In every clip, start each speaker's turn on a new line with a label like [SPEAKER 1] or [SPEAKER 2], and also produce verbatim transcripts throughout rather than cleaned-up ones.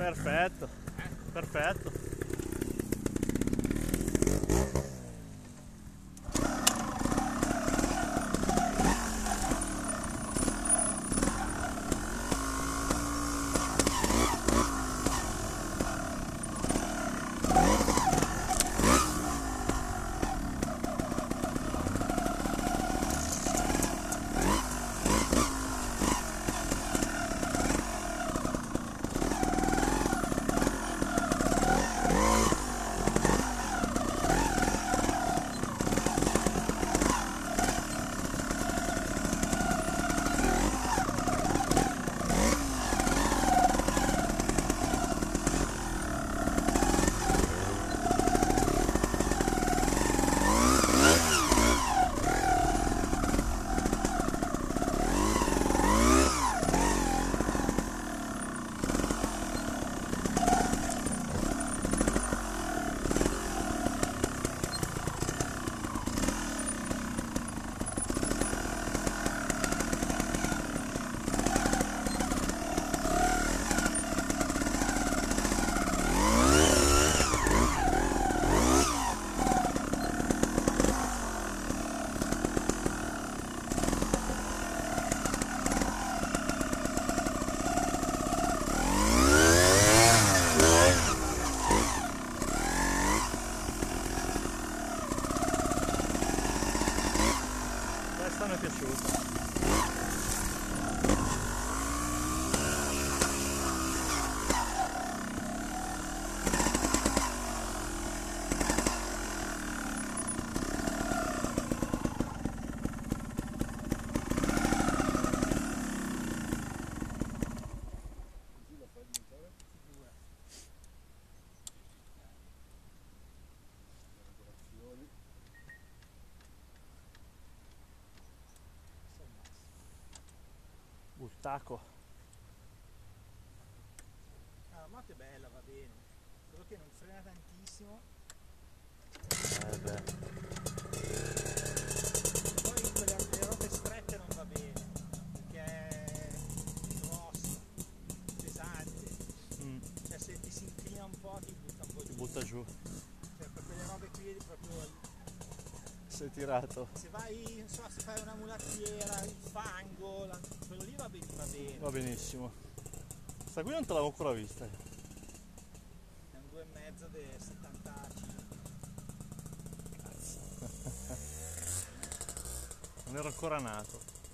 [SPEAKER 1] Perfetto, perfetto. Questa mi è piaciuta. Buttaco.
[SPEAKER 2] Ah, la moto è bella, va bene, solo che non frena tantissimo.
[SPEAKER 1] Eh beh.
[SPEAKER 2] Poi in quelle le robe strette non va bene, perché è grossa, pesante,
[SPEAKER 1] Mm,
[SPEAKER 2] cioè se ti si inclina un po' ti butta un po'
[SPEAKER 1] ti
[SPEAKER 2] giù.
[SPEAKER 1] butta giù.
[SPEAKER 2] Cioè per quelle robe qui proprio,
[SPEAKER 1] Sei tirato.
[SPEAKER 2] se vai, non so, se fai una mulattiera, il fango, la- quello lì va bene, va bene.
[SPEAKER 1] Va benissimo. Sta qui non te l'avevo ancora vista.
[SPEAKER 2] È un due e mezzo del settantacinque.
[SPEAKER 1] Non ero ancora nato.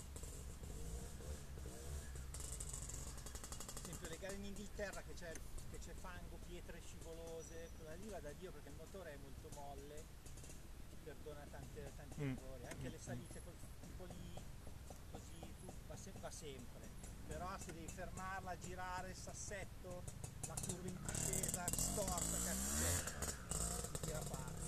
[SPEAKER 2] Per esempio le gare in Inghilterra che c'è che c'è fango, pietre scivolose, quella lì va da Dio perché il motore è molto molle, ti perdona tante, tanti
[SPEAKER 1] Mm.
[SPEAKER 2] errori, anche le salite col tipo lì così tu, va, se- va sempre, però se devi fermarla, girare il sassetto, la curva in discesa, storta, cazzo c'è, ti tira parte.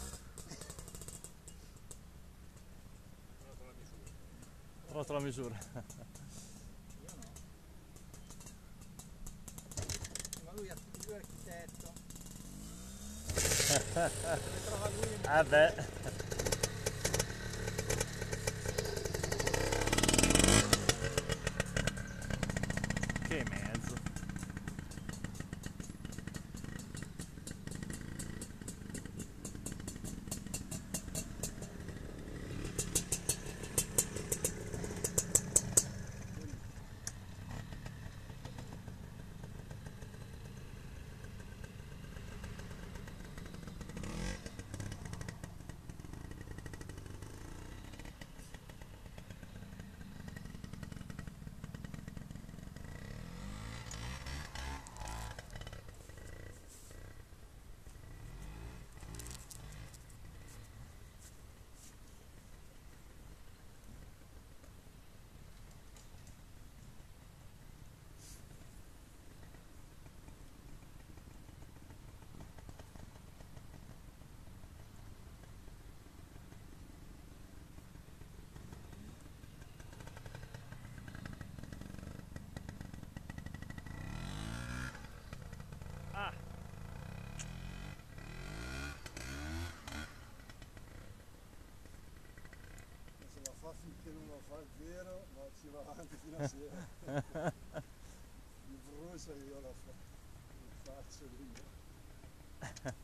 [SPEAKER 3] Trovato la misura.
[SPEAKER 1] Ho trovato la misura.
[SPEAKER 2] Io no. Ma lui, è- lui è architetto. Dove trova lui le
[SPEAKER 1] Ah beh. Che mezzo. Ah.
[SPEAKER 3] Se la fa finché non lo fa zero, ma ci va avanti fino a sera. Mi brucia e io la fa. faccio lì.